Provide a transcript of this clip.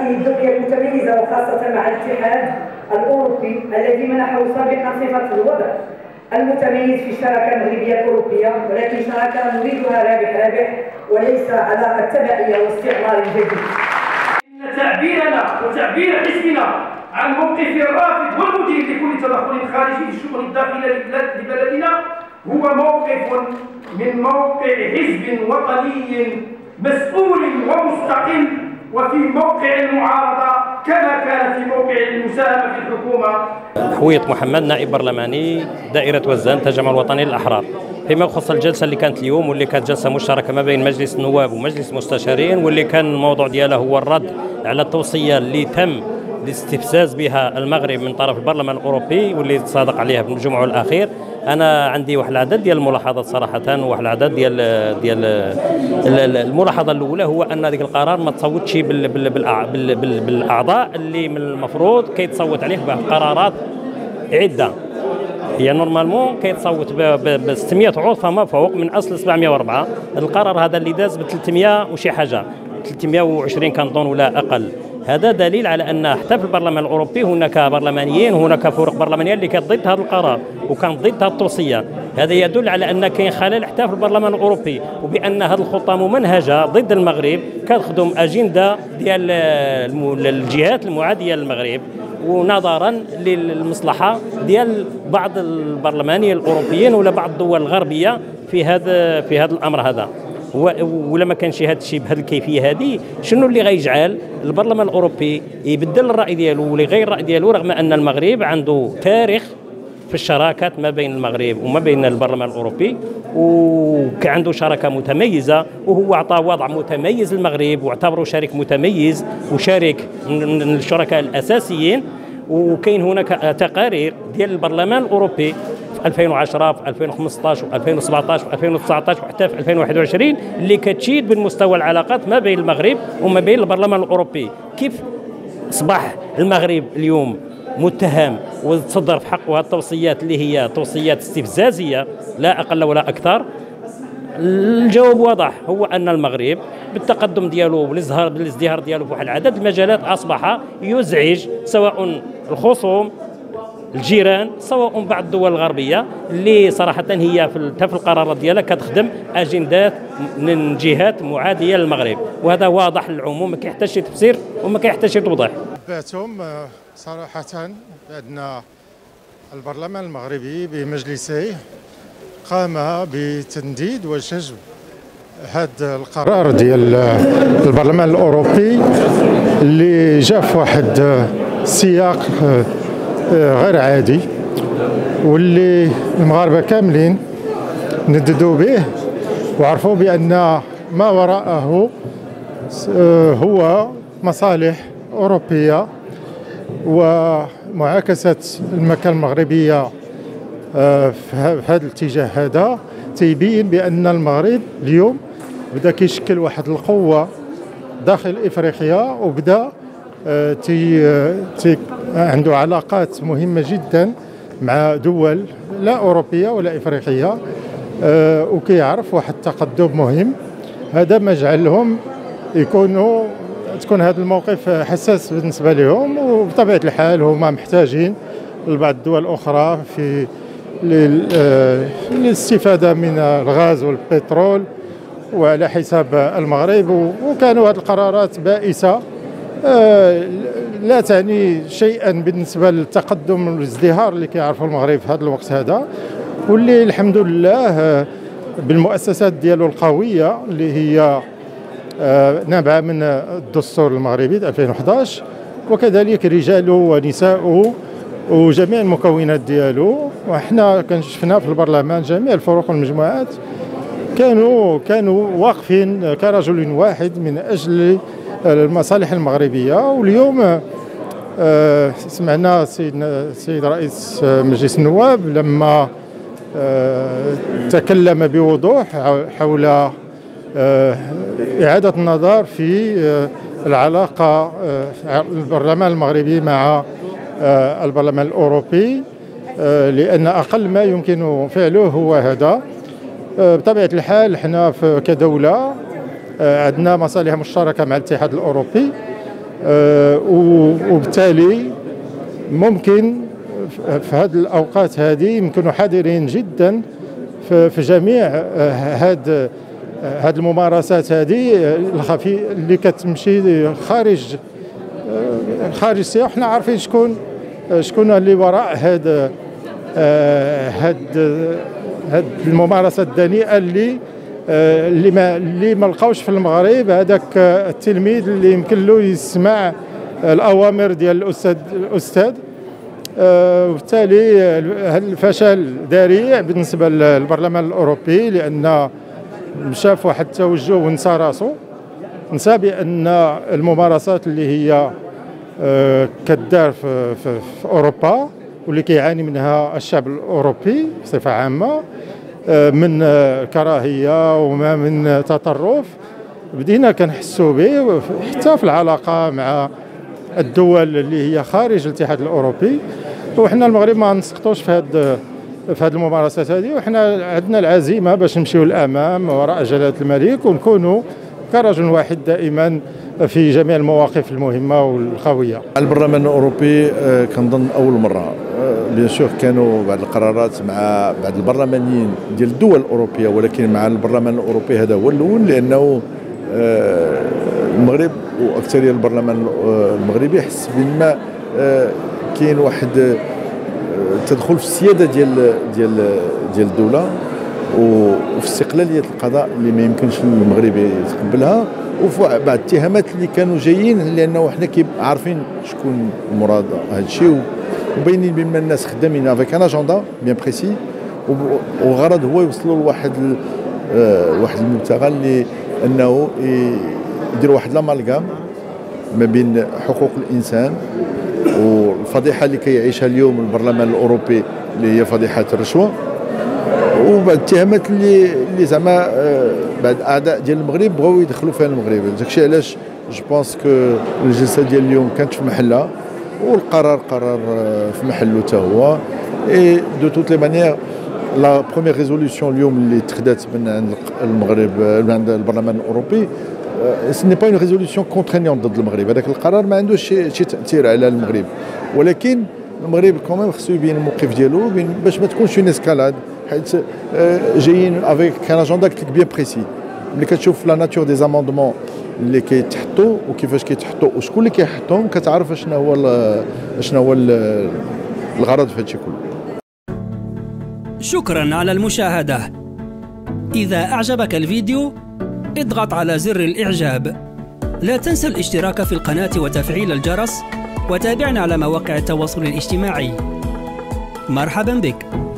هذه الدولة المتميزة وخاصة مع الاتحاد الأوروبي الذي منحه سابقا صفة الوضع المتميز في الشراكة المغربية الأوروبية، ولكن شراكة نريدها رابح وليس علاقة تبعية واستعمار جديد. إن تعبيرنا وتعبير حزبنا عن موقف الرافض والمدير لكل تدخل خارجي في الشؤون الداخلية لبلدنا هو موقف من موقع حزب وطني مسؤول ومستقل، وفي موقع المعارضة كما كان في موقع المساهمة في الحكومة. حويط محمد، نائب برلماني دائرة وزان تجمع الوطني للأحرار. فيما يخص الجلسة اللي كانت اليوم واللي كانت جلسة مشتركة ما بين مجلس النواب ومجلس المستشارين، واللي كان الموضوع ديالها هو الرد على التوصية اللي تم الاستفزاز بها المغرب من طرف البرلمان الأوروبي واللي صادق عليها في الجمعة الأخير. أنا عندي واحد العدد ديال الملاحظات صراحة، واحد العدد ديال الملاحظة الأولى هو أن ذلك القرار ما تصوتش بالأعضاء اللي من المفروض كيتصوت عليه بقرارات عدة. هي نورمالمون كيتصوت ب 600 عضو فما فوق من أصل 704. القرار هذا اللي داز ب 300 وشي حاجة، 320 كنظن ولا أقل. هذا دليل على أن حتى في البرلمان الأوروبي هناك برلمانيين، هناك فرق برلمانية اللي كانت ضد هذا القرار وكانت ضد هذه التوصية. هذا يدل على أن كاين خلل حتى في البرلمان الأوروبي، وبأن هذه الخطة ممنهجة ضد المغرب كتخدم أجندة ديال الجهات المعادية للمغرب، ونظرا للمصلحة ديال بعض البرلمانيين الأوروبيين ولا بعض الدول الغربية في هذا الأمر هذا. ولا ما كانش هذا الشيء بهذه الكيفيه هذه، شنو اللي غيجعل البرلمان الاوروبي يبدل الراي ديالو ولا يغير الراي ديالو، رغم ان المغرب عنده تاريخ في الشراكات ما بين المغرب وما بين البرلمان الاوروبي، وكان عنده شراكه متميزه، وهو اعطى وضع متميز للمغرب واعتبره شريك متميز وشريك من الشركاء الاساسيين. وكاين هناك تقارير ديال البرلمان الاوروبي في 2010 في 2015 في 2017 في 2019 وحتى في 2021 اللي كتشيد بالمستوى العلاقات ما بين المغرب وما بين البرلمان الأوروبي. كيف أصبح المغرب اليوم متهم وتصدر في حقه هذه التوصيات اللي هي توصيات استفزازية لا أقل ولا أكثر؟ الجواب واضح، هو أن المغرب بالتقدم ديالو والازدهار ديالو في واحد العدد المجالات أصبح يزعج سواء الخصوم الجيران سواء بعض الدول الغربيه اللي صراحه هي في القرارات ديالها كتخدم اجندات من جهات معاديه للمغرب، وهذا واضح للعموم ما كيحتاج شي تفسير وما كيحتاج شي توضيح. باتهم صراحه بان البرلمان المغربي بمجلسيه قام بتنديد وجذب هذا القرار ديال البرلمان الاوروبي اللي جاء في واحد سياق غير عادي، واللي المغاربه كاملين نددوا به وعرفوا بان ما وراءه هو مصالح اوروبيه ومعاكسه المكانه المغربيه في هذا الاتجاه. هذا تيبين بان المغرب اليوم بدا كيشكل واحد القوه داخل افريقيا، وبدا عنده علاقات مهمة جدا مع دول لا أوروبية ولا إفريقية، وكيعرف واحد التقدم مهم. هذا ما جعلهم تكون هذا الموقف حساس بالنسبة لهم، وبطبيعة الحال هما محتاجين لبعض الدول الأخرى في للاستفادة من الغاز والبترول وعلى حساب المغرب. وكانوا هذه القرارات بائسة لا تعني شيئا بالنسبه للتقدم والازدهار اللي كيعرفوا المغرب في هذا الوقت هذا، واللي الحمد لله بالمؤسسات ديالو القويه اللي هي نابعه من الدستور المغربي 2011، وكذلك رجاله ونساؤه وجميع المكونات ديالو. وحنا كنشفنا في البرلمان جميع الفرق والمجموعات كانوا واقفين كرجل واحد من اجل المصالح المغربية. واليوم سمعنا السيد رئيس مجلس النواب لما تكلم بوضوح حول إعادة النظر في العلاقة البرلمان المغربي مع البرلمان الأوروبي، لأن أقل ما يمكن فعله هو هذا. بطبيعة الحال احنا كدولة عندنا مصالح مشتركة مع الاتحاد الأوروبي، وبالتالي ممكن في هذه الأوقات هذه يمكنوا حذرين جدا في جميع هذه الممارسات هذه اللي كتمشي خارج السياق. حنا عارفين شكون اللي وراء هذه الممارسات الدنيئة اللي ما لقاوش في المغرب هذاك التلميذ اللي يمكن له يسمع الأوامر ديال الأستاذ. وبالتالي الفشل ذريع بالنسبة للبرلمان الأوروبي، لأن مشى في واحد التوجه ونسى راسو، نسى بأن الممارسات اللي هي كدار في أوروبا واللي كيعاني منها الشعب الأوروبي بصفة عامة من كراهية وما من تطرف، بدينا كنحسوا به حتى في العلاقة مع الدول اللي هي خارج الاتحاد الأوروبي. وحنا المغرب ما نسقطوش في هذه الممارسات هذه، وحنا عندنا العزيمة باش نمشيو للأمام وراء جلالة الملك ونكونوا كرجل واحد دائما في جميع المواقف المهمة والقوية. البرلمان الأوروبي كنظن أول مرة بيان سور كانوا بعض القرارات مع بعض البرلمانيين ديال الدول الأوروبية، ولكن مع البرلمان الأوروبي هذا هو الأول، لأنه المغرب وأكثرية البرلمان المغربي حس بأن كاين واحد تدخل في السيادة ديال الدولة وفي استقلالية القضاء اللي ما يمكنش المغرب يتقبلها، وفي بعض الاتهامات اللي كانوا جايين، لأنه حنا عارفين شكون مراد هذا الشيء، وباينين بما الناس خدامين افيك ان اجندا بيان بريسي، والغرض هو يوصلوا لواحد المبتغى اللي انه يديروا واحد لامالغام ما بين حقوق الانسان والفضيحه اللي كيعيشها اليوم البرلمان الاوروبي اللي هي فضيحه الرشوه، وبعض الاتهامات اللي زعما بعض اعداء ديال المغرب بغاو يدخلوا فيها المغرب. داكشي علاش جو بونس كو الجلسه ديال اليوم كانت في محلها والقرار قرار في محله حتى هو. اي دو توت لي مانيير لا بروميير ريزوليسيون اليوم اللي اتخذت من عند المغرب من عند البرلمان الاوروبي سي ني با اون ريزوليسيون كونترينيون ضد المغرب، هذاك القرار ما عندوش شي تاثير على المغرب، ولكن المغرب كمان خصو يبين الموقف ديالو باش ما تكونش اون اسكالاد، حيت جايين افيك كان اجندا قلت لك بيان بريسي. ملي كتشوف لا ناتور دي زاموندمون اللي كيتحطوا وكيفاش كيتحطوا وشكون اللي كيحطهم، كتعرف شنو هو الغرض في هادشي كله. شكرا على المشاهدة. إذا أعجبك الفيديو اضغط على زر الإعجاب. لا تنسى الاشتراك في القناة وتفعيل الجرس، وتابعنا على مواقع التواصل الاجتماعي. مرحبا بك.